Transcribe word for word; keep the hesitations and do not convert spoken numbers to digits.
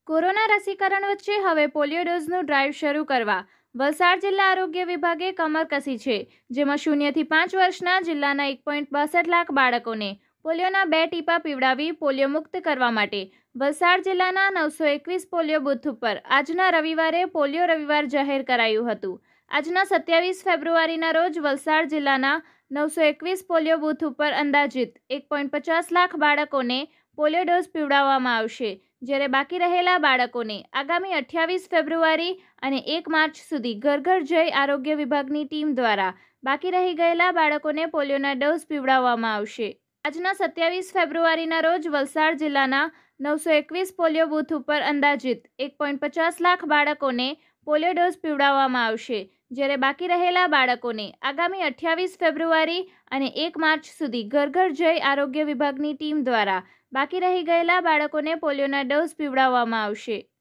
Corona રસીકરણ વચ્ચે હવે પોલિયો ડોઝનું ડ્રાઈવ શરૂ કરવા વલસાડ જિલ્લા આરોગ્ય વિભાગે કમર કસી છે, જેમાં શૂન્યથી પાંચ વર્ષના જિલ્લાના એક પોઈન્ટ બાસઠ લાખ બાળકોને પોલિયોના બે ટીપા પીવડાવી પોલિયો મુક્ત કરવા માટે વલસાડ જિલ્લાના નવસો એકવીસ પોલિયો બૂથ ઉપર આજના રવિવારે પોલિયો રવિવાર જાહેર કરાયું હતું। આજના સત્યાવીસ ફેબ્રુઆરીના રોજ વલસાડ જિલ્લાના નવસો એકવીસ પોલિયો બૂથ ઉપર અંદાજિત એક પોઈન્ટ પચાસ લાખ બાળકોને પોલિયો ડોઝ પીવડાવવામાં આવશે, જ્યારે બાકી રહેલા બાળકોને આગામી અઠ્યાવીસ ફેબ્રુઆરી અને એક માર્ચ સુધી ઘર ઘર જઈ આરોગ્ય વિભાગની ટીમ દ્વારા બાકી રહી ગયેલા બાળકોને પોલિયોના ડોઝ પીવડાવવામાં આવશે। આજના સત્યાવીસ ફેબ્રુઆરીના રોજ વલસાડ જિલ્લાના નવસો એકવીસ પોલિયો બૂથ ઉપર અંદાજિત એક પોઈન્ટ પચાસ લાખ બાળકોને પોલિયો ડોઝ પીવડાવવામાં આવશે, જ્યારે બાકી રહેલા બાળકોને આગામી અઠ્યાવીસ ફેબ્રુઆરી અને એક માર્ચ સુધી ઘર ઘર જઈ આરોગ્ય વિભાગની ટીમ દ્વારા બાકી રહી ગયેલા બાળકોને પોલિયોના ડોઝ પીવડાવવામાં આવશે।